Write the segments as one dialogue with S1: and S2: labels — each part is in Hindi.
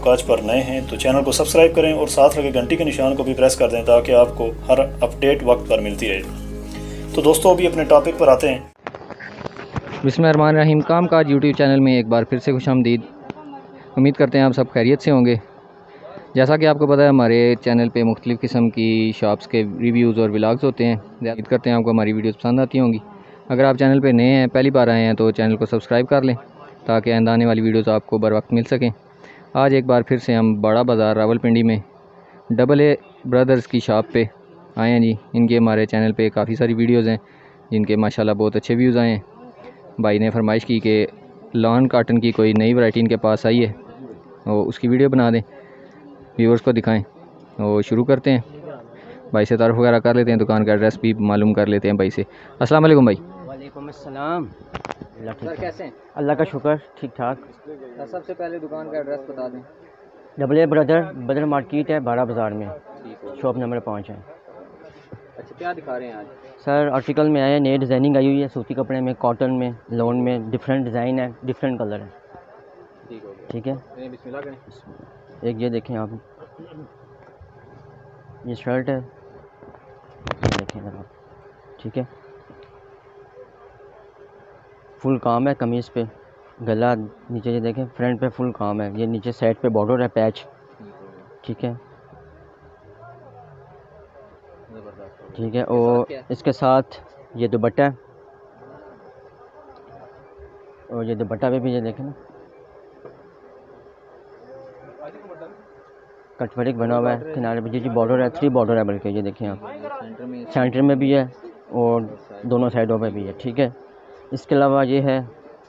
S1: कामकाज पर नए हैं तो चैनल को सब्सक्राइब करें और साथ लगे घंटी के निशान को भी प्रेस कर दें ताकि आपको हर अपडेट वक्त पर मिलती रहे। तो दोस्तों अभी अपने टॉपिक पर आते हैं।
S2: बिस्मिल्लाहिर्रहमानिर्रहीम। कामकाज यूट्यूब चैनल में एक बार फिर से खुशामदीद। उम्मीद करते हैं आप सब खैरियत से होंगे। जैसा कि आपको पता है हमारे चैनल पे मुख्तलिफ़ किस्म की शॉप्स के रिव्यूज़ और व्लॉग्स होते हैं। उम्मीद करते हैं आपको हमारी वीडियोस पसंद आती होंगी। अगर आप चैनल पे नए हैं, पहली बार आए हैं, तो चैनल को सब्सक्राइब कर लें ताकि आइंदा आने वाली वीडियोस आपको बर वक्त मिल सकें। आज एक बार फिर से हम बड़ा बाज़ार रावलपिंडी में AA ब्रदर्स की शॉप पे आए हैं जी। इनके हमारे चैनल पे काफ़ी सारी वीडियोज़ हैं जिनके माशाल्लाह बहुत अच्छे व्यूज़ आए हैं। भाई ने फरमाइश की कि लॉन काटन की कोई नई वैरायटी इनके पास आई है और उसकी वीडियो बना दें, व्यूअर्स को दिखाएं। और शुरू करते हैं, भाई से तारुफ वगैरह कर लेते हैं, दुकान का एड्रेस भी मालूम कर लेते हैं भाई से। अस्सलाम वालेकुम भाई।
S3: वालेकुम अस्सलाम।
S2: सर कैसे हैं?
S3: अल्लाह का शुक्र, ठीक ठाक।
S2: सर सबसे पहले दुकान का एड्रेस बता दें।
S3: AA ब्रदर मार्केट है, बाड़ा बाज़ार में,
S2: ठीक हो।
S3: शॉप नंबर 5 है।
S2: अच्छा, क्या दिखा रहे हैं आज?
S3: सर आर्टिकल में आए, नए डिज़ाइनिंग आई हुई है, सूती कपड़े में, कॉटन में, लोन में, डिफरेंट डिज़ाइन है, डिफरेंट कलर है।
S2: ठीक हो गया।
S3: ठीक है,
S2: बिस्मिल्लाह करें।
S3: एक ये देखें आप, ये शर्ट है, ये देखें ज़रा। ठीक है, फुल काम है कमीज़ पे, गला नीचे ये देखें, फ्रंट पे फुल काम है, ये नीचे साइड पे बॉर्डर है, पैच। ठीक है, ठीक है। और इसके साथ ये दुपट्टा है, और ये दुपट्टा पे भी ये देखें ना, कटवर्क बना हुआ है, किनारे पे जी बॉर्डर है, 3 बॉर्डर है, बल्कि ये देखें आप, सेंटर में भी है और दोनों साइडों पे भी है। ठीक है, इसके अलावा ये है,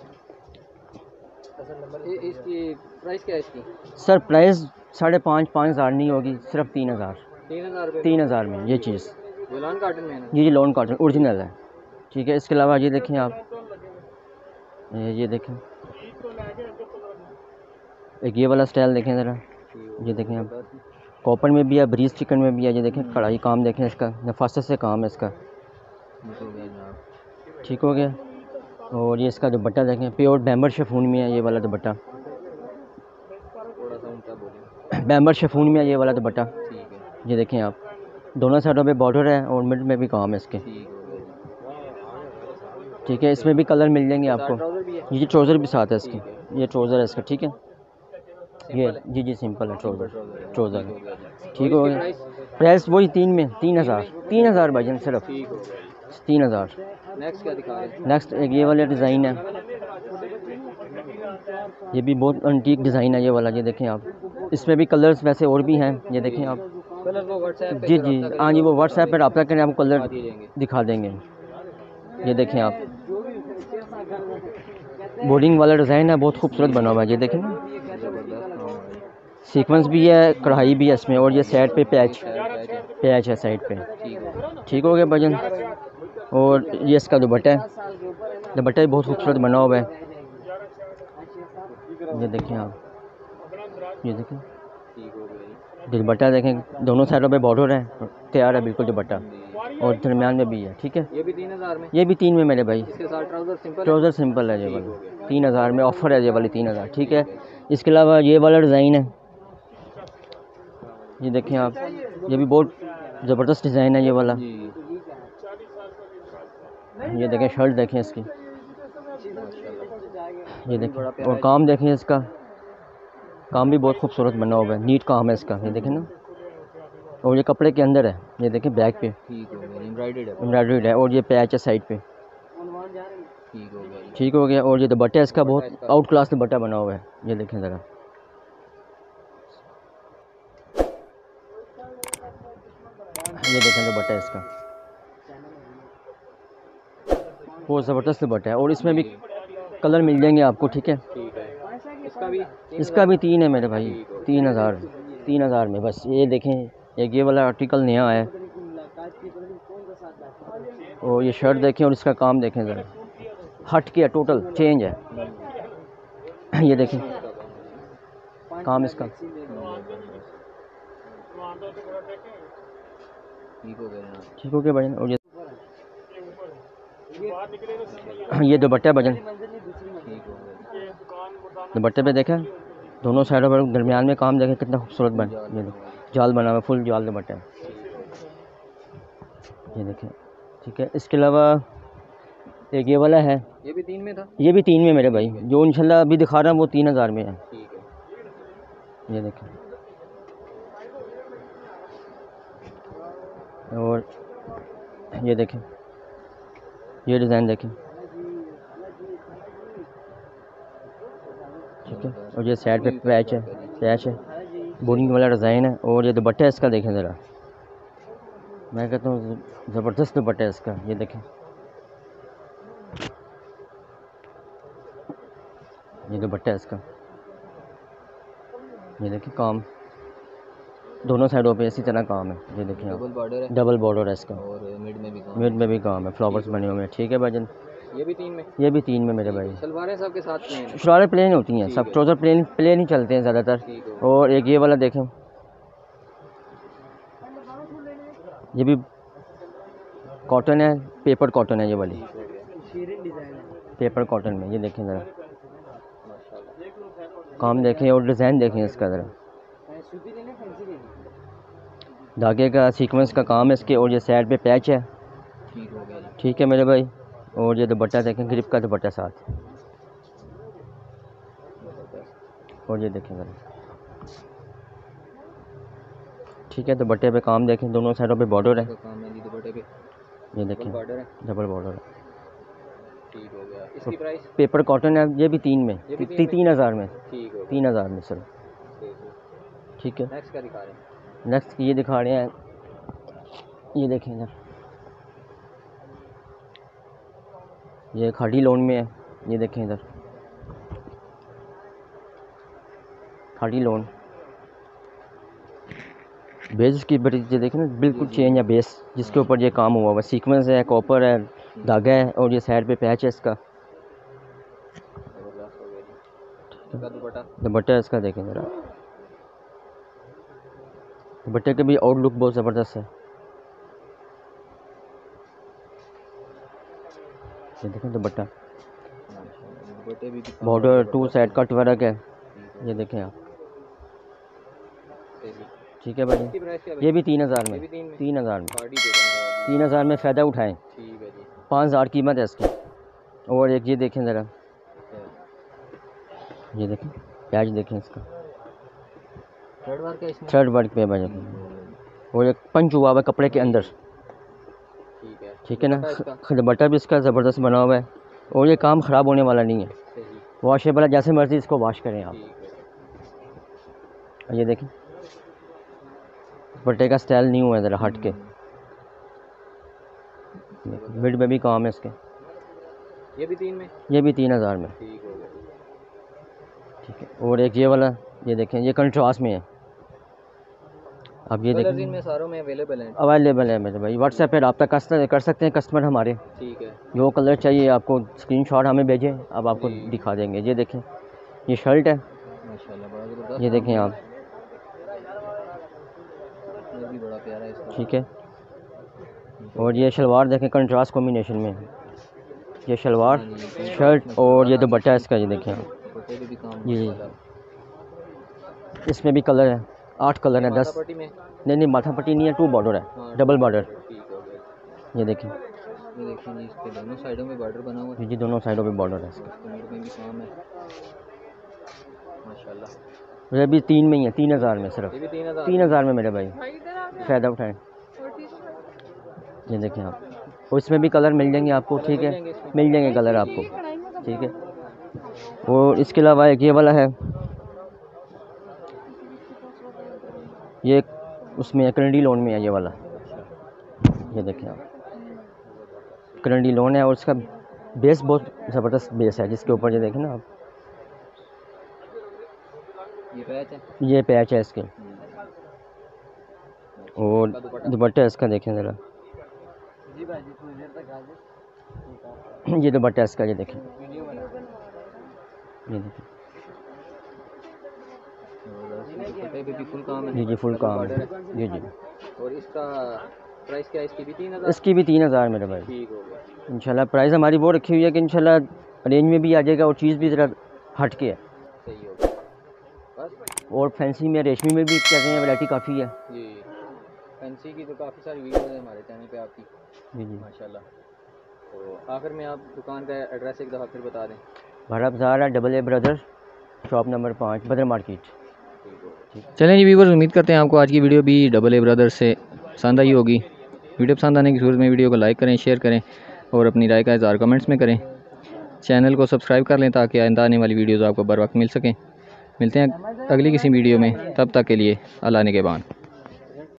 S2: इसकी प्राइस क्या है इसकी?
S3: सर प्राइस 5,500 हज़ार नहीं होगी, सिर्फ 3,000
S2: 3,000
S3: 3,000 में ये चीज़।
S2: ये लॉन काटन में है ना?
S3: ये लॉन कॉटन ओरिजिनल है। ठीक है, इसके अलावा ये देखें आप, ये देखें, एक ये वाला स्टाइल देखें ज़रा, ये देखें आप, कॉपर में भी है, ब्रीज चिकन में भी है, ये देखें कढ़ाई काम देखें इसका, नफासत से काम है इसका। ठीक हो गया। और ये इसका दुपट्टा देखें, प्योर बैम्बर शिफॉन में है ये वाला दुपट्टा, बैम्बर शिफॉन में है ये वाला दुपट्टा। ये देखें आप, दोनों साइडों पे बॉर्डर है और मिड में भी काम है इसके। ठीक है, इसमें भी कलर मिल जाएंगे आपको। ये ट्राउज़र भी साथ है इसके, ये ट्राउज़र है इसका। ठीक है, ये जी सिंपल है ट्राउज़र। ठीक हो गया, प्राइस वही 3 में, 3,000 भाईजान, सिर्फ 3,000।
S2: नेक्स्ट क्या दिखा रहे हैं?
S3: नेक्स्ट एक ये वाला डिज़ाइन है, ये भी बहुत अंटीक डिज़ाइन है ये वाला। ये देखें आप, इसमें भी कलर्स वैसे और भी हैं, ये देखें आप।
S2: कलर वो व्हाट्सएप
S3: जी हाँ जी, वो व्हाट्सएप पर रब्ता करें, आपको कलर दिखा देंगे। ये देखें आप, बोर्डिंग वाला डिज़ाइन है, बहुत खूबसूरत बना हुआ है। ये देखें ना, सीक्वेंस भी है, कढ़ाई भी है इसमें, और ये साइड पे पैच है साइड पे। ठीक हो गया भजन। और ये इसका दुपट्टा है, दुपट्टा भी बहुत खूबसूरत बना हुआ है। ये देखें आप, ये देखें दुपट्टा देखें, दोनों साइडों पे बॉर्डर है, तैयार है बिल्कुल दुपट्टा, और दरमियान में भी है। ठीक है,
S2: ये भी 3,000 में?
S3: ये भी 3 में मेरे भाई।
S2: इसके साथ
S3: ट्राउज़र सिंपल है ये वाला, 3,000 में ऑफ़र है ये वाली 3,000। ठीक है, इसके अलावा ये वाला डिज़ाइन है, ये देखें आप, ये भी बहुत ज़बरदस्त डिज़ाइन है ये वाला। ये देखें, शर्ट देखें इसकी, ये देखें, और काम देखें इसका, काम भी बहुत खूबसूरत बना हुआ है, नीट काम है इसका। ये देखें ना, और ये कपड़े के अंदर है, ये देखें बैक पे एम्ब्रॉयडर्ड है, और ये पैच है साइड पे। ठीक हो गया। और ये दुपट्टा इसका बहुत आउट क्लास दुपट्टा बना हुआ है, ये देखें ज़रा। ये देखें दुपट्टा इसका, बहुत ज़बरदस्त दुपट्टा है, और इसमें भी कलर मिल जाएंगे आपको। ठीक है, इसका भी 3 है मेरे भाई, 3,000 में बस। ये देखें, एक ये वाला आर्टिकल नया आया है, और ये शर्ट देखें, और इसका काम देखें ज़रा, हट के टोटल चेंज है। ये देखें काम इसका, ठीक हो गया भाई। और ये दुपट्टा भजन, दुपट्टे पे देखा, दोनों साइडों पर दरमियान में काम देखें कितना खूबसूरत बन, ये देखो जाल बना हुआ, फुल जाल दुपट्टा है, ये देखें। ठीक है, इसके अलावा एक ये वाला है,
S2: ये भी 3 में था,
S3: ये भी 3 में मेरे भाई, जो इंशाल्लाह अभी दिखा रहा हूँ वो 3000 में है।
S2: ठीक है।
S3: ये देखें, और ये देखें, ये डिज़ाइन देखें। ठीक है, और ये साइड पे पैच है, बोरिंग वाला डिज़ाइन है। और ये दुपट्टा है इसका देखें ज़रा, मैं कहता हूँ ज़बरदस्त दुपट्टा है इसका, ये देखें। ये दुपट्टा है इसका, ये देखिए काम दोनों साइडों पे इसी तरह काम है, ये देखिए आप, डबल बॉर्डर है इसका,
S2: और मिड में भी
S3: काम है, फ्लावर्स बने हुए हैं। ठीक है भाईजान,
S2: ये भी 3 में,
S3: ये भी 3 में मेरे भाई।
S2: सलवारें सब के साथ प्लेन है,
S3: शरारे प्लेन होती हैं सब, ट्राउज़र प्लेन ही चलते हैं ज़्यादातर। और एक ये वाला देखें, ये भी कॉटन है, पेपर कॉटन है ये वाली, पेपर कॉटन में, ये देखें ज़रा काम देखें और डिज़ाइन देखें इसका ज़रा, धागे का सीक्वेंस का काम है इसके। और ये साइड पे पैच है, ठीक है मेरे भाई। और ये दुपट्टा देखें, ग्रिप का दुपट्टा साथ, और ये देखें ज़रा, ठीक है। दुपट्टे पे काम देखें, दोनों साइडों पे बॉर्डर है, ये देखें डबल बॉर्डर है।
S2: ठीक हो गया। इसकी प्राइस
S3: पेपर कॉटन है, ये भी 3 में, 3000 में,
S2: ठीक हो
S3: 3000 में सर। ठीक है,
S2: नेक्स्ट क्या दिखा रहे हैं?
S3: नेक्स्ट ये दिखा रहे हैं, ये देखें इधर, ये खाड़ी लोन में है, ये देखें इधर खाड़ी लोन, बेस की बड़ी ये देखें ना बिल्कुल चेंज है बेस, जिसके ऊपर ये काम हुआ हुआ, सीक्वेंस है, कॉपर है, धागा है, और ये साइड पे पैच है इसका। दुपट्टा है इसका देखें ज़रा, दुपट्टे के भी आउटलुक बहुत ज़बरदस्त है, ये देखें dupatta, border 2 side cut work है, ये देखें आप। ठीक है भाई, ये भी 3000 में, 3000 में, 3000 में फ़ायदा उठाएं, 5000 कीमत है इसकी। और एक ये देखें ज़रा, ये देखें पैच देखें इसका, थ्रेड वर्क पे भाई, और एक पंच हुआ हुआ कपड़े के अंदर, ठीक है ना। दुपट्टा भी इसका ज़बरदस्त बना हुआ है, और ये काम ख़राब होने वाला नहीं है, वॉशेबल है, जैसे मर्ज़ी इसको वॉश करें आप। ये देखें दुपट्टे का स्टाइल न्यू है ज़रा हट के, मिड में भी काम है इसके,
S2: ये भी 3 में,
S3: ये भी 3000 में। ठीक है, और एक ये वाला, ये देखें ये कंट्रास्ट में है, अब ये देखें
S2: इनमें सारों में अवेलेबल
S3: है मेरे भाई। व्हाट्सएप पे रब्ता कर सकते हैं कस्टमर हमारे,
S2: ठीक है।
S3: जो कलर चाहिए आपको स्क्रीनशॉट हमें भेजें, अब आपको दिखा देंगे। ये देखें ये शर्ट है
S2: माशाल्लाह, बड़ा ज़बरदस्त,
S3: ये देखें आप,
S2: भी बड़ा प्यारा है इसका, ठीक
S3: है। और ये शलवार देखें कंट्रास्ट कॉम्बिनेशन में, ये शलवार शर्ट और ये दुपट्टा इसका, ये देखें आप, ये इसमें भी कलर है, 8 कलर है, 10 नहीं माथा पट्टी नहीं है, 2 बॉर्डर है, डबल बॉर्डर, ये देखें,
S2: इसके दोनों साइडों में बॉर्डर बना हुआ है,
S3: जी दोनों साइडों पे बॉर्डर है इसका,
S2: में भी काम है माशाल्लाह।
S3: ये भी 3 में ही है, 3000 में सिर्फ, 3000 में मेरे भाई, फ़ायदा उठाएं। ये देखें आप, और इसमें भी कलर मिल जाएंगे आपको, ठीक है, मिल जाएंगे कलर आपको, ठीक है। और इसके अलावा एक ये वाला है, ये उसमें करंडी लोन में है ये वाला, ये देखें आप, करंडी लोन है, और इसका बेस बहुत ज़बरदस्त बेस है, जिसके ऊपर ये देखें ना आप, ये पैच है इसके, और दुपट्टा इसका देखें ज़रा, ये दुपट्टा इसका, ये देखें, ये देखें
S2: फुल काम है,
S3: जी फुल काम है, जी।
S2: और इसका प्राइस क्या है? इसकी भी 3000,
S3: इसकी भी 3000 मेरे भाई,
S2: ठीक हो गया।
S3: इंशाल्लाह प्राइस हमारी वो रखी हुई है कि इंशाल्लाह रेंज में भी आ जाएगा, और चीज़ भी ज़रा हट के है,
S2: सही हो गया।
S3: और फैंसी में रेशमी में भी कर रहे हैं, वैरायटी काफ़ी है
S2: जी। फैंसी की तो काफ़ी सारी वीडियोज़ हैं हमारे चैनल पे आपकी।
S3: जी जी।
S2: माशाल्लाह। तो आखिर में आप दुकान का एड्रेस एक दफ़ा फिर बता दें।
S3: भाड़ा बाज़ार है, AA ब्रदर, शॉप नंबर 5, बदर मार्केट।
S2: चलें जी व्यूअर्स, उम्मीद करते हैं आपको आज की वीडियो भी AA ब्रदर्स से पसंद आई होगी। वीडियो पसंद आने की सूरत में वीडियो को लाइक करें, शेयर करें और अपनी राय का इज़हार कमेंट्स में करें। चैनल को सब्सक्राइब कर लें ताकि आइंदा आने वाली वीडियोज़ आपको बर वक्त मिल सकें। मिलते हैं अगली किसी वीडियो में, तब तक के लिए अल्लाह निगहबान।